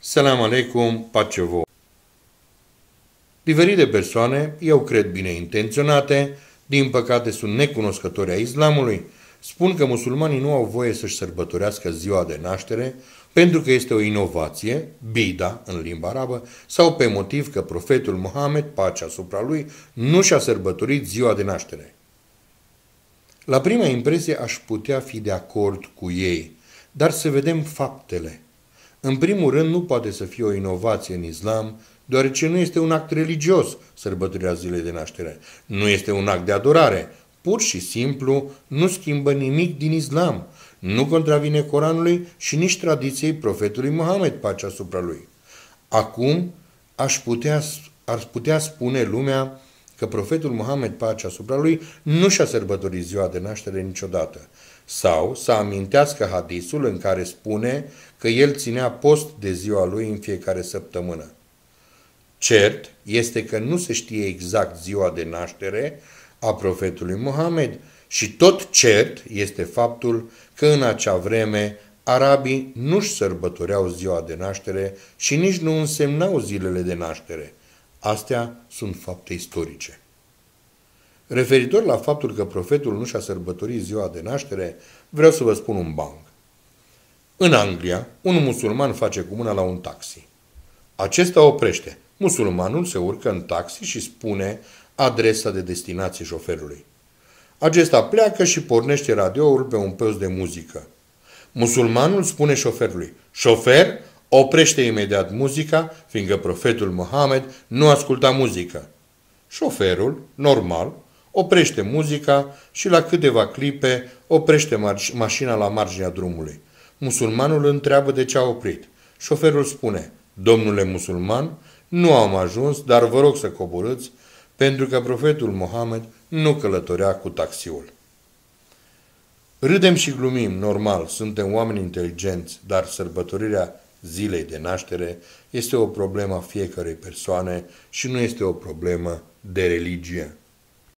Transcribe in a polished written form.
Salam aleikum, pace vouă. Diferite persoane, eu cred bine intenționate, din păcate sunt necunoscători a islamului, spun că musulmanii nu au voie să-și sărbătorească ziua de naștere pentru că este o inovație, bida în limba arabă, sau pe motiv că profetul Mohamed, pace asupra lui, nu și-a sărbătorit ziua de naștere. La prima impresie aș putea fi de acord cu ei, dar să vedem faptele. În primul rând, nu poate să fie o inovație în islam, deoarece nu este un act religios sărbătorirea zilei de naștere. Nu este un act de adorare. Pur și simplu nu schimbă nimic din islam. Nu contravine Coranului și nici tradiției profetului Mohamed, pace asupra lui. Acum ar putea spune lumea că profetul Mohamed, pace asupra lui, nu și-a sărbătorit ziua de naștere niciodată. Sau să amintească hadisul în care spune că el ținea post de ziua lui în fiecare săptămână. Cert este că nu se știe exact ziua de naștere a profetului Mohamed și tot cert este faptul că în acea vreme arabii nu-și sărbătoreau ziua de naștere și nici nu însemnau zilele de naștere. Astea sunt fapte istorice. Referitor la faptul că profetul nu și-a sărbătorit ziua de naștere, vreau să vă spun un bang. În Anglia, un musulman face cu mâna la un taxi. Acesta oprește. Musulmanul se urcă în taxi și spune adresa de destinație șoferului. Acesta pleacă și pornește radioul pe un post de muzică. Musulmanul spune șoferului: șofer, oprește imediat muzica, fiindcă profetul Mohamed nu asculta muzică. Șoferul, normal, oprește muzica și la câteva clipe oprește mașina la marginea drumului. Musulmanul întreabă de ce a oprit. Șoferul spune: domnule musulman, nu am ajuns, dar vă rog să coborâți, pentru că profetul Mohamed nu călătorea cu taxiul. Râdem și glumim, normal, suntem oameni inteligenți, dar sărbătorirea zilei de naștere este o problemă a fiecărei persoane și nu este o problemă de religie.